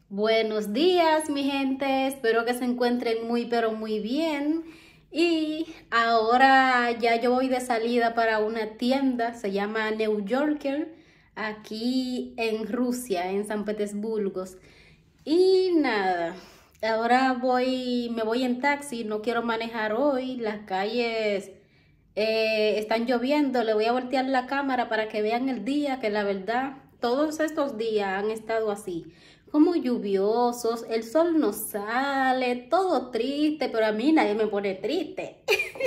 Buenos días, mi gente. Espero que se encuentren muy, pero muy bien. Y ahora ya yo voy de salida para una tienda, se llama New Yorker, aquí en Rusia, en San Petersburgo. Y nada, ahora me voy en taxi, no quiero manejar hoy, las calles están lloviendo. Le voy a voltear la cámara para que vean el día, que la verdad, todos estos días han estado así, como lluviosos, el sol no sale, todo triste, pero a mí nadie me pone triste.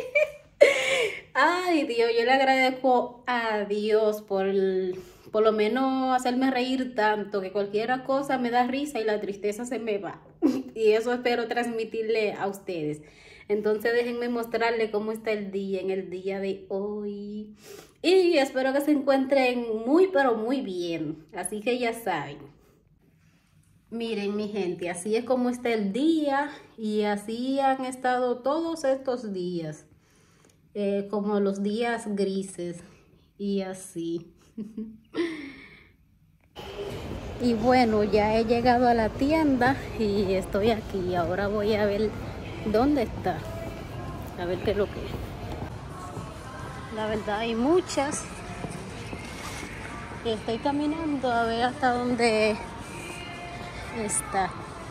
Ay, Dios, yo le agradezco a Dios por lo menos hacerme reír tanto, que cualquier cosa me da risa y la tristeza se me va. Y eso espero transmitirle a ustedes. Entonces déjenme mostrarle cómo está el día en el día de hoy. Y espero que se encuentren muy, pero muy bien. Así que ya saben. Miren, mi gente, así es como está el día y así han estado todos estos días. Como los días grises y así. Y bueno, ya he llegado a la tienda y estoy aquí. Ahora voy a ver dónde está. A ver qué es lo que es. La verdad hay muchas. Estoy caminando a ver hasta dónde está.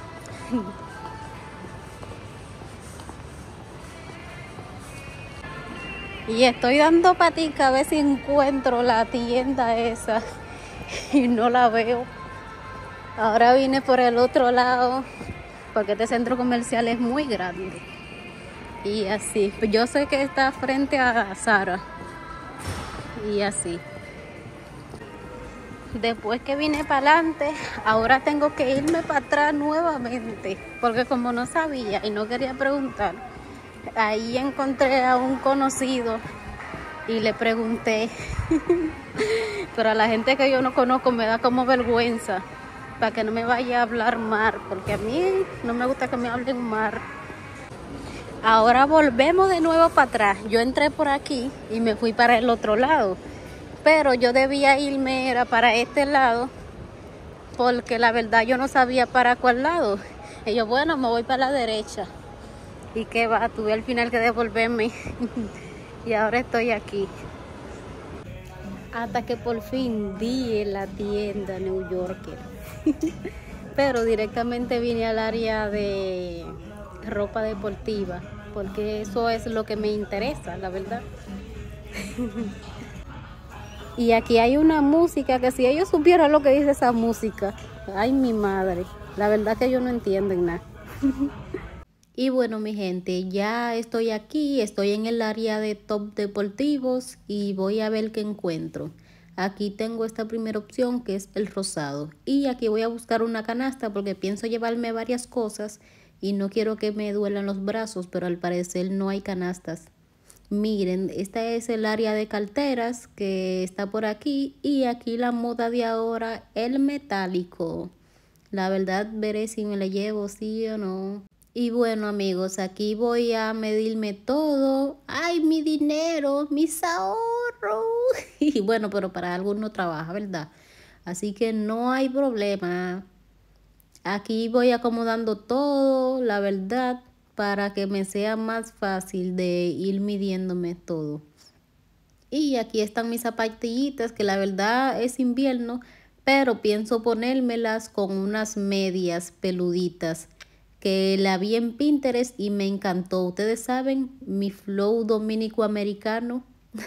Y estoy dando patica a ver si encuentro la tienda esa y no la veo. Ahora vine por el otro lado porque este centro comercial es muy grande. Y así, yo sé que está frente a Zara. Y así. Después que vine para adelante, ahora tengo que irme para atrás nuevamente. Porque como no sabía y no quería preguntar, ahí encontré a un conocido y le pregunté. Pero a la gente que yo no conozco me da como vergüenza, para que no me vaya a hablar mal, porque a mí no me gusta que me hablen mal. Ahora volvemos de nuevo para atrás. Yo entré por aquí y me fui para el otro lado, pero yo debía irme era para este lado, porque la verdad yo no sabía para cuál lado. Y yo, bueno, me voy para la derecha. Y qué va, tuve al final que devolverme. Y ahora estoy aquí. Hasta que por fin di en la tienda New Yorker. Pero directamente vine al área de ropa deportiva, porque eso es lo que me interesa, la verdad. Y aquí hay una música que si ellos supieran lo que dice esa música, ay mi madre, la verdad que ellos no entienden nada. Y bueno, mi gente, ya estoy aquí, estoy en el área de top deportivos y voy a ver qué encuentro. Aquí tengo esta primera opción que es el rosado. Y aquí voy a buscar una canasta porque pienso llevarme varias cosas y no quiero que me duelan los brazos, pero al parecer no hay canastas. Miren, esta es el área de carteras que está por aquí y aquí la moda de ahora, el metálico. La verdad veré si me la llevo, sí o no. Y bueno, amigos, aquí voy a medirme todo. ¡Ay, mi dinero! ¡Mis ahorros! Y bueno, pero para algo no trabaja, ¿verdad? Así que no hay problema. Aquí voy acomodando todo, la verdad, para que me sea más fácil de ir midiéndome todo. Y aquí están mis zapatillitas, que la verdad es invierno, pero pienso ponérmelas con unas medias peluditas que la vi en Pinterest y me encantó. Ustedes saben, mi flow dominico americano.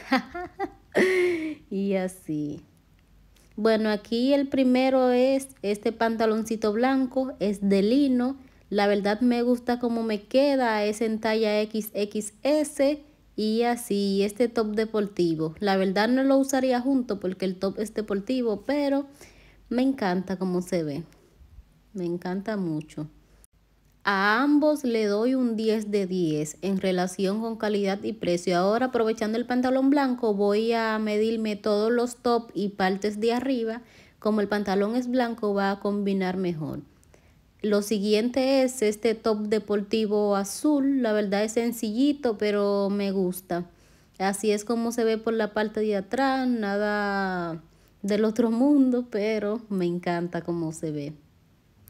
Y así. Bueno, aquí el primero es este pantaloncito blanco, es de lino. La verdad me gusta cómo me queda, es en talla XXS y así este top deportivo. La verdad no lo usaría junto porque el top es deportivo, pero me encanta cómo se ve. Me encanta mucho. A ambos le doy un 10 de 10 en relación con calidad y precio. Ahora, aprovechando el pantalón blanco, voy a medirme todos los top y partes de arriba. Como el pantalón es blanco, va a combinar mejor. Lo siguiente es este top deportivo azul. La verdad es sencillito, pero me gusta. Así es como se ve por la parte de atrás. Nada del otro mundo, pero me encanta cómo se ve.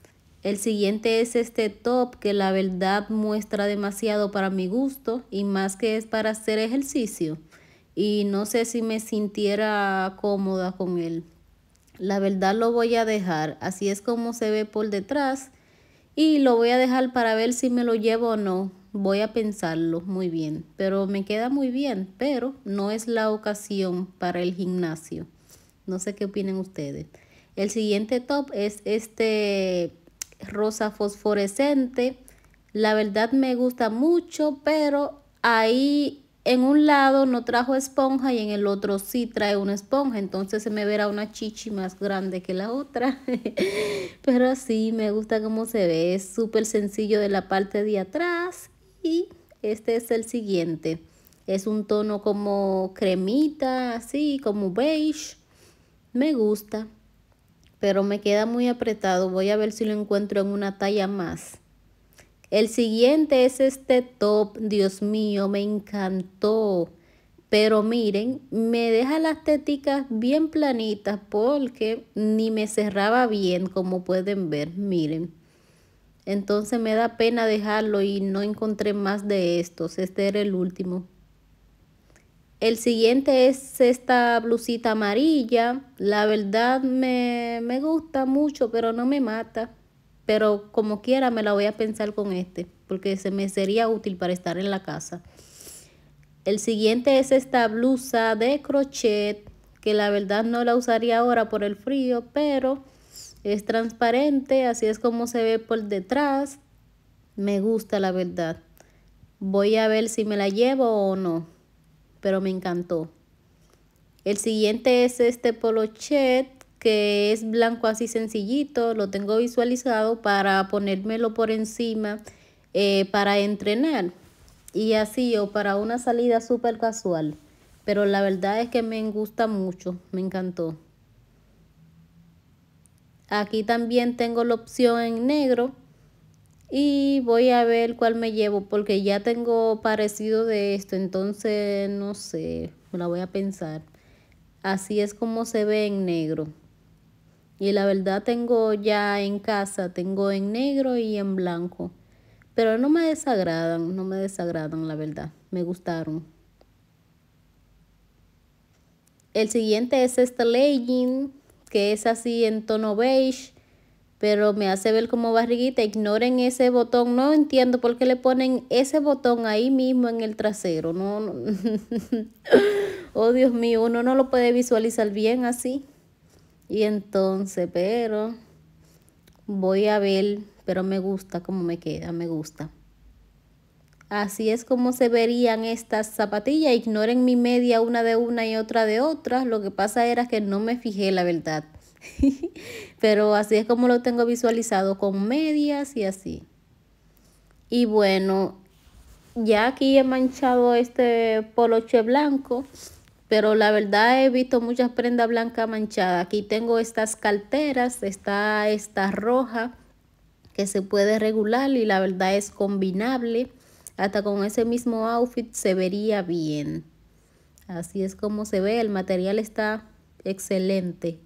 El siguiente es este top que la verdad muestra demasiado para mi gusto y más que es para hacer ejercicio. Y no sé si me sintiera cómoda con él. La verdad lo voy a dejar, así es como se ve por detrás y lo voy a dejar para ver si me lo llevo o no. Voy a pensarlo muy bien, pero me queda muy bien, pero no es la ocasión para el gimnasio. No sé qué opinan ustedes. El siguiente top es este rosa fosforescente. La verdad me gusta mucho, pero ahí en un lado no trajo esponja y en el otro sí trae una esponja, entonces se me verá una chichi más grande que la otra. Pero sí, me gusta cómo se ve, es súper sencillo de la parte de atrás. Y este es el siguiente, es un tono como cremita, así como beige. Me gusta, pero me queda muy apretado, voy a ver si lo encuentro en una talla más. El siguiente es este top, Dios mío, me encantó. Pero miren, me deja las teticas bien planitas porque ni me cerraba bien, como pueden ver, miren. Entonces me da pena dejarlo y no encontré más de estos, este era el último. El siguiente es esta blusita amarilla, la verdad me gusta mucho, pero no me mata. Pero como quiera me la voy a pensar con este, porque se me sería útil para estar en la casa. El siguiente es esta blusa de crochet, que la verdad no la usaría ahora por el frío, pero es transparente, así es como se ve por detrás. Me gusta la verdad. Voy a ver si me la llevo o no, pero me encantó. El siguiente es este poloché, que es blanco así sencillito, lo tengo visualizado para ponérmelo por encima para entrenar y así o para una salida súper casual, pero la verdad es que me gusta mucho, me encantó. Aquí también tengo la opción en negro y voy a ver cuál me llevo porque ya tengo parecido de esto, entonces no sé, me la voy a pensar. Así es como se ve en negro. Y la verdad tengo ya en casa, tengo en negro y en blanco. Pero no me desagradan, no me desagradan la verdad, me gustaron. El siguiente es este legging, que es así en tono beige, pero me hace ver como barriguita. Ignoren ese botón, no entiendo por qué le ponen ese botón ahí mismo en el trasero. No, no. Oh Dios mío, uno no lo puede visualizar bien así. Y entonces, pero voy a ver, pero me gusta cómo me queda, me gusta. Así es como se verían estas zapatillas. Ignoren mi media, una de una y otra de otra. Lo que pasa era que no me fijé, la verdad. Pero así es como lo tengo visualizado, con medias y así. Y bueno, ya aquí he manchado este poloche blanco. Pero la verdad he visto muchas prendas blancas manchadas. Aquí tengo estas carteras, está esta roja que se puede regular y la verdad es combinable. Hasta con ese mismo outfit se vería bien. Así es como se ve, el material está excelente.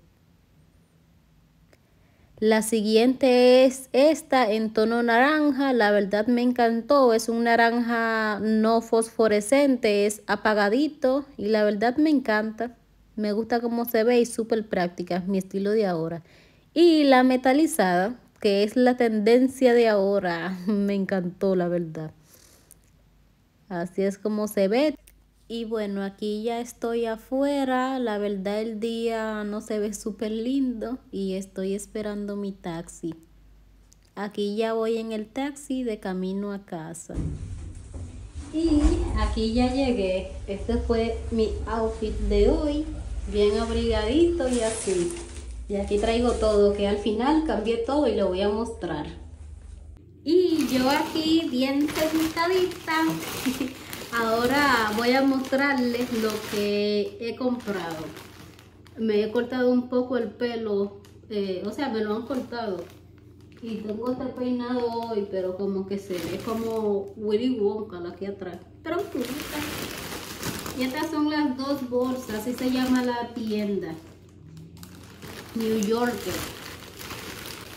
La siguiente es esta en tono naranja, la verdad me encantó, es un naranja no fosforescente, es apagadito y la verdad me encanta. Me gusta cómo se ve y súper práctica, es mi estilo de ahora. Y la metalizada, que es la tendencia de ahora, me encantó la verdad. Así es como se ve. Y bueno, aquí ya estoy afuera, la verdad el día no se ve súper lindo y estoy esperando mi taxi. Aquí ya voy en el taxi de camino a casa. Y aquí ya llegué, este fue mi outfit de hoy, bien abrigadito y así. Y aquí traigo todo, que al final cambié todo y lo voy a mostrar. Y yo aquí bien sentadita. Ahora voy a mostrarles lo que he comprado. Me he cortado un poco el pelo, o sea, me lo han cortado. Y tengo este peinado hoy, pero como que se ve como Willy Wonka aquí atrás. Pero me gusta. Y estas son las dos bolsas, así se llama la tienda. New Yorker.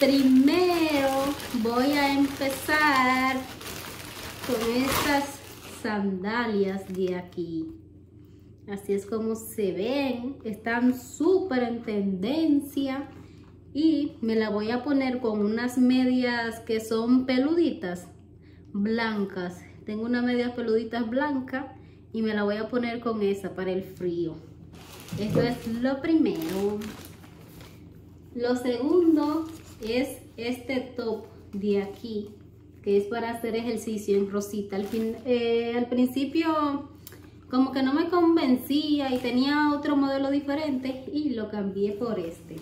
Primero voy a empezar con estas sandalias de aquí. Así es como se ven. Están súper en tendencia. Y me la voy a poner con unas medias que son peluditas, blancas. Tengo unas medias peluditas blancas y me la voy a poner con esa para el frío. Esto es lo primero. Lo segundo es este top de aquí, que es para hacer ejercicio en rosita. Al principio como que no me convencía y tenía otro modelo diferente y lo cambié por este.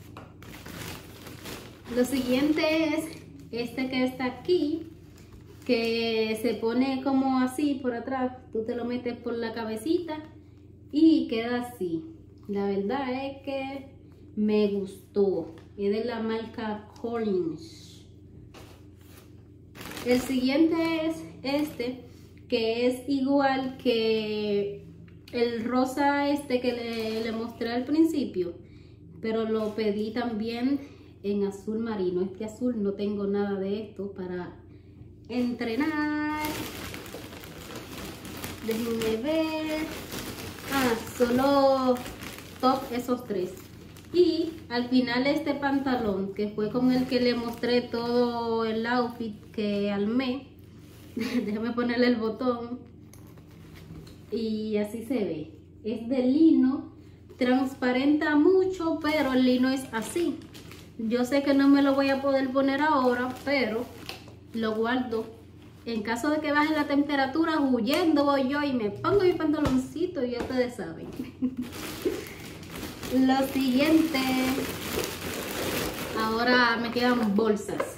Lo siguiente es este que está aquí, que se pone como así por atrás. Tú te lo metes por la cabecita y queda así. La verdad es que me gustó. Es de la marca Collins. El siguiente es este, que es igual que el rosa este que le mostré al principio, pero lo pedí también en azul marino. Este azul no tengo nada de esto para entrenar. Déjenme ver. Solo top esos tres. Y al final este pantalón, que fue con el que le mostré todo el outfit que armé. Déjame ponerle el botón. Y así se ve. Es de lino. Transparenta mucho, pero el lino es así. Yo sé que no me lo voy a poder poner ahora, pero lo guardo. En caso de que baje la temperatura, huyendo voy yo y me pongo mi pantaloncito y ya ustedes saben. Lo siguiente, ahora me quedan bolsas.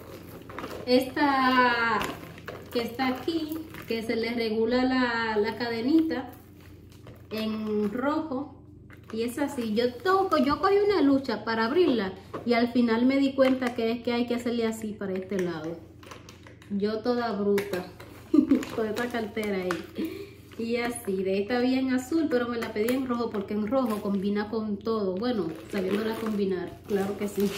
Esta que está aquí, que se le regula la cadenita en rojo. Y es así, yo cogí una lucha para abrirla y al final me di cuenta que es que hay que hacerle así para este lado. Yo toda bruta con esta cartera ahí. Y así, de esta vi en azul, pero me la pedí en rojo porque en rojo combina con todo. Bueno, sabiéndola combinar, claro que sí.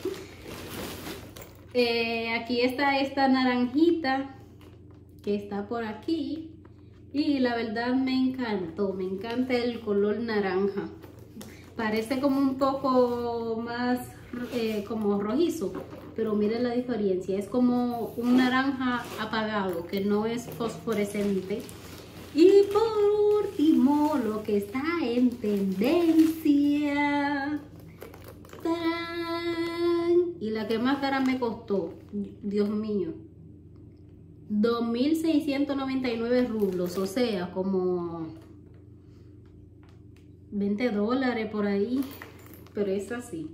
Aquí está esta naranjita que está por aquí. Y la verdad me encantó, me encanta el color naranja. Parece como un poco más como rojizo, pero miren la diferencia. Es como un naranja apagado, que no es fosforescente. Y por último, lo que está en tendencia. ¡Tarán! Y la que más cara me costó, Dios mío. 2.699 rublos, o sea, como 20 dólares por ahí, pero es así.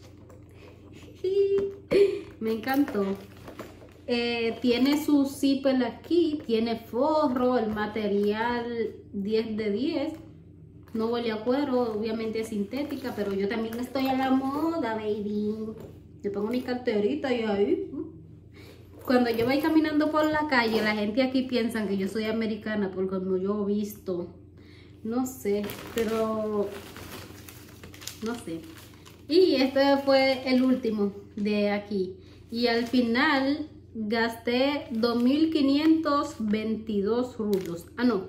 Me encantó. Tiene su zipper aquí, tiene forro, el material 10 de 10. No huele a cuero, obviamente es sintética, pero yo también estoy a la moda, baby. Le pongo mi carterita y ahí. Cuando yo voy caminando por la calle, la gente aquí piensa que yo soy americana por como yo he visto. No sé, pero no sé. Y este fue el último de aquí. Y al final gasté 2.522 rublos. No,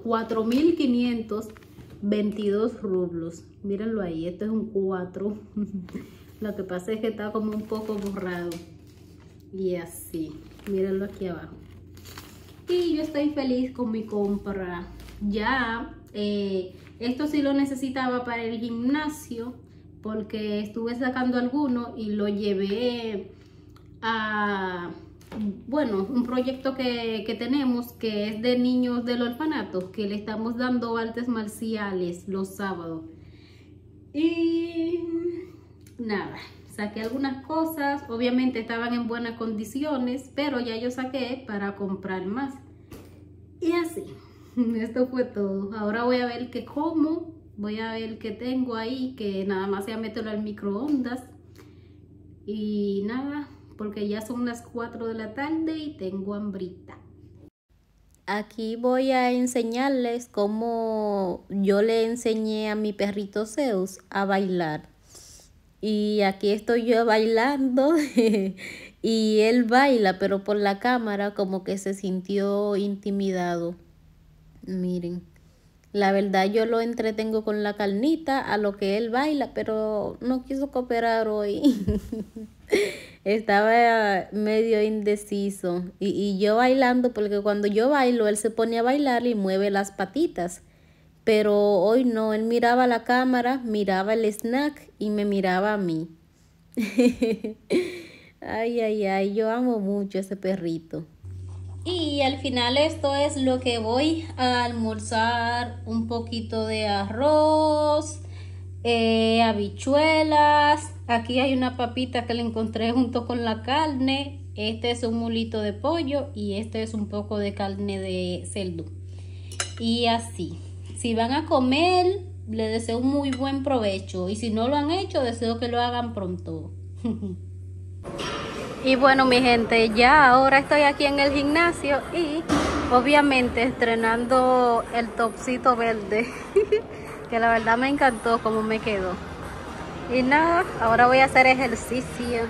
4.522 rublos. Mírenlo ahí, este es un 4. Lo que pasa es que está como un poco borrado. Y así, mírenlo aquí abajo. Y yo estoy feliz con mi compra. Ya, esto sí lo necesitaba para el gimnasio, porque estuve sacando alguno y lo llevé a, bueno, un proyecto que tenemos, que es de niños del orfanato, que le estamos dando artes marciales los sábados. Y nada, saqué algunas cosas, obviamente estaban en buenas condiciones, pero ya yo saqué para comprar más. Y así, esto fue todo. Ahora voy a ver qué como, voy a ver qué tengo ahí, que nada más sea meterlo al microondas. Y nada, porque ya son las 4 de la tarde y tengo hambrita. Aquí voy a enseñarles cómo yo le enseñé a mi perrito Zeus a bailar. Y aquí estoy yo bailando y él baila, pero por la cámara como que se sintió intimidado. Miren, la verdad yo lo entretengo con la carnita a lo que él baila, pero no quiso cooperar hoy. Estaba medio indeciso y yo bailando, porque cuando yo bailo él se pone a bailar y mueve las patitas. Pero hoy no, él miraba la cámara, miraba el snack y me miraba a mí. Ay, ay, ay, yo amo mucho a ese perrito. Y al final esto es lo que voy a almorzar: un poquito de arroz, habichuelas. Aquí hay una papita que le encontré junto con la carne. Este es un mulito de pollo y este es un poco de carne de cerdo. Y así, si van a comer, les deseo un muy buen provecho. Y si no lo han hecho, deseo que lo hagan pronto. Y bueno, mi gente, ya ahora estoy aquí en el gimnasio y obviamente estrenando el topcito verde. Que la verdad me encantó cómo me quedó. Y nada, ahora voy a hacer ejercicio.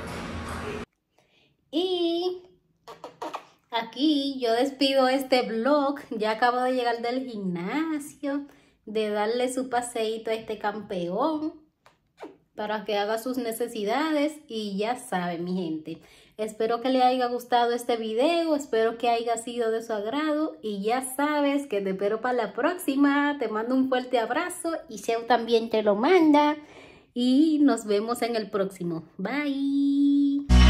Y aquí yo despido este vlog. Ya acabo de llegar del gimnasio, de darle su paseíto a este campeón para que haga sus necesidades. Y ya saben, mi gente, espero que les haya gustado este video, espero que haya sido de su agrado. Y ya sabes que te espero para la próxima. Te mando un fuerte abrazo y Sheu también te lo manda. Y nos vemos en el próximo. Bye.